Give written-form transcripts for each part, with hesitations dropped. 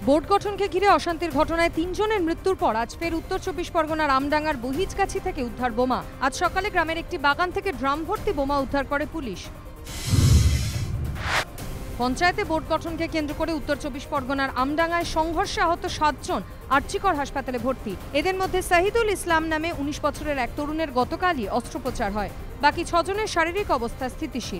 Board গঠনকে ঘিরে অশান্তির ঘটনায় ৩ জনের মৃত্যুর পর আজ ফের উত্তর ২৪ পরগনার আমডাঙ্গার বহিজগাছি থেকে উদ্ধার বোমা। আজ সকালে গ্রামের একটি বাগান থেকে ড্রাম ভর্তি বোমা উদ্ধার করে পুলিশ। পঞ্চায়েতে বোর্ড গঠনকে কেন্দ্র করে উত্তর ২৪ পরগনার আমডাঙ্গায় সংঘর্ষে আহত ৭ জন আরজিকর হাসপাতালে ভর্তি। এদের মধ্যে সাহিদুল ইসলাম নামে ১৯ বছরের এক তরুণের গতকালই অস্ত্রোপচার হয়। বাকি ৬ জনের শারীরিক অবস্থা স্থিতিশীল।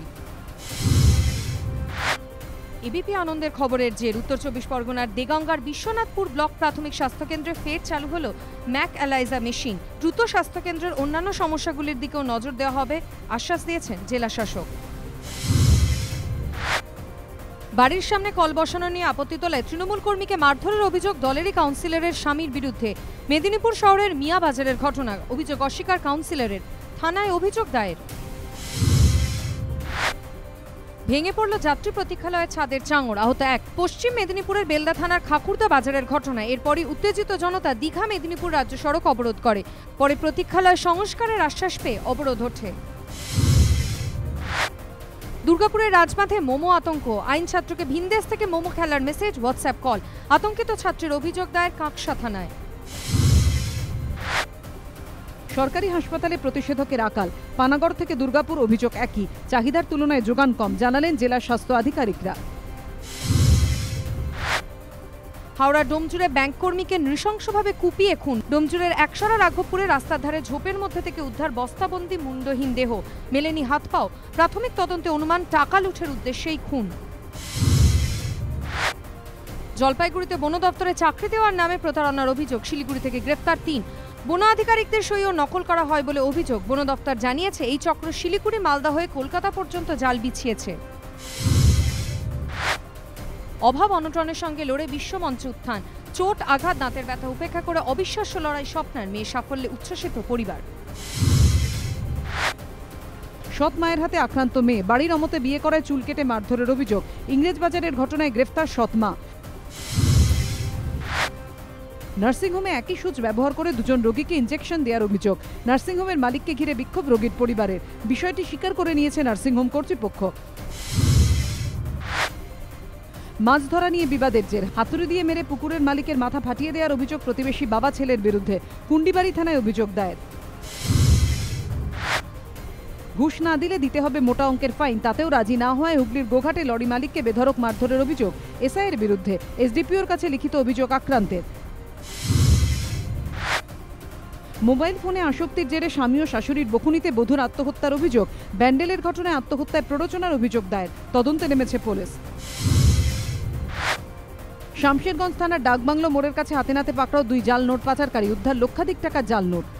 এবিপি আনন্দের খবরের জের উত্তর ২৪ পরগনার দেগঙ্গার বিশ্বনাথপুর ব্লক প্রাথমিক স্বাস্থ্যকেন্দ্রে ফের চালু হলো ম্যাক অ্যালাইজা মেশিন। দ্রুত স্বাস্থ্যকেন্দ্রের অন্যান্য সমস্যাগুলির দিকেও নজর দেওয়া হবে আশ্বাস দিয়েছেন জেলা শাসক। বাড়ির সামনে কল বসানো নিয়ে আপত্তি তোলায় তৃণমূল কর্মীকে মারধরের অভিযোগ দলেরই কাউন্সিলরের স্বামীর বিরুদ্ধে। মেদিনীপুর শহরের মিয়া বাজারের ঘটনা, অভিযোগ অস্বীকার কাউন্সিলরের, থানায় অভিযোগ দায়ের। ভেঙে পড়ল যাত্রী প্রতীক্ষালয়ের ছাদের চাঙড়, আহত এক। পশ্চিম মেদিনীপুরের বেলদা থানার খাকুরদা বাজারের ঘটনা। এরপরই উত্তেজিত জনতা দীঘা মেদিনীপুর রাজ্য সড়ক অবরোধ করে। পরে প্রতীক্ষালয় সংস্কারের আশ্বাস পেয়ে অবরোধ ওঠে। দুর্গাপুরের রাজমাঠে মোমো আতঙ্ক, আইন ছাত্রকে ভিনদেশ থেকে মোমো খেলার মেসেজ, হোয়াটসঅ্যাপ কল। আতঙ্কিত ছাত্রের অভিযোগ দায়ের কাঁকসা থানায়। সরকারি হাসপাতালে প্রতিষেধকের আকাল, পানাগড় থেকে দুর্গাপুর অভিযোগ একই, চাহিদার তুলনায় যোগান কম, জানালেন জেলা স্বাস্থ্য আধিকারিকরা। হাওড়া ডোমজুড়ে ব্যাংক কর্মীকে নৃশংসভাবে কুপিয়ে খুন। ডোমজুড়ের একসরা রাঘবপুরে রাস্তার ধারে ঝোপের মধ্যে থেকে উদ্ধার বস্তাবন্দি মুন্ডহীন দেহ, মেলেনি হাত পাও। প্রাথমিক তদন্তে অনুমান টাকা লুঠের উদ্দেশ্যেই খুন। জলপাইগুড়িতে বন দপ্তরে চাকরি দেওয়ার নামে প্রতারণার অভিযোগ, শিলিগুড়ি থেকে গ্রেফতার ৩। বন আধিকারিকদের সইও নকল করা হয় বলে অভিযোগ। বন দপ্তর জানিয়েছে এই চক্র শিলিগুড়ি মালদা হয়ে কলকাতা পর্যন্ত জাল বিছিয়েছে। অভাব অনটনের সঙ্গে লড়ে বিশ্বমঞ্চে উত্থান, চোট আঘাত দাঁতের ব্যথা উপেক্ষা করে অবিশ্বাস্য লড়াই স্বপ্নার, মেয়ে সাফল্যে উচ্ছ্বসিত পরিবার। সৎ মায়ের হাতে আক্রান্ত মেয়ে, বাড়ির অমতে বিয়ে করায় চুল কেটে মারধরের অভিযোগ। ইংরেজবাজারের ঘটনায় গ্রেফতার সৎ মা। নার্সিংহোমে একই সূচ ব্যবহার করে ২ জন রোগীকে ইনজেকশন দেওয়ার অভিযোগ। নার্সিংহোমের মালিককে ঘিরে বিক্ষোভ রোগীর পরিবারের। বিষয়টি স্বীকার করে নিয়েছে নার্সিংহোম কর্তৃপক্ষ। মাছ ধরা নিয়ে বিবাদের জের, হাতুড়ি দিয়ে মেরে পুকুরের মালিকের মাথা ফাটিয়ে দেওয়ার অভিযোগ প্রতিবেশী বাবা ছেলের বিরুদ্ধে। কুন্ডিবাড়ি থানায় অভিযোগ দায়ের। ঘুষ না দিলে দিতে হবে মোটা অঙ্কের ফাইন, তাতেও রাজি না হওয়ায় হুগলির গোঘাটে লরি মালিককে বেধড়ক মারধরের অভিযোগ এসআইয়ের বিরুদ্ধে। এসডিপিওর কাছে লিখিত অভিযোগ আক্রান্তের। মোবাইল ফোনে আসক্তির জেরে স্বামী ও শাশুড়ির বকুনিতে বধূর আত্মহত্যার অভিযোগ। ব্যান্ডেলের ঘটনায় আত্মহত্যায় প্ররোচনার অভিযোগ দায়ের, তদন্তে নেমেছে পুলিশ। শামশেরগঞ্জ থানার ডাকবাংলো মোড়ের কাছে হাতে নাতে পাকড়াও 2 জাল নোট পাচারকারী, উদ্ধার লক্ষাধিক টাকার জাল নোট।